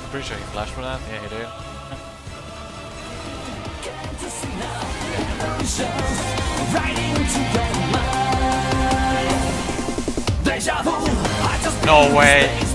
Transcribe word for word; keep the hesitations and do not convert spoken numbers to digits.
Pretty sure he flashed for that. Yeah, he did. No way.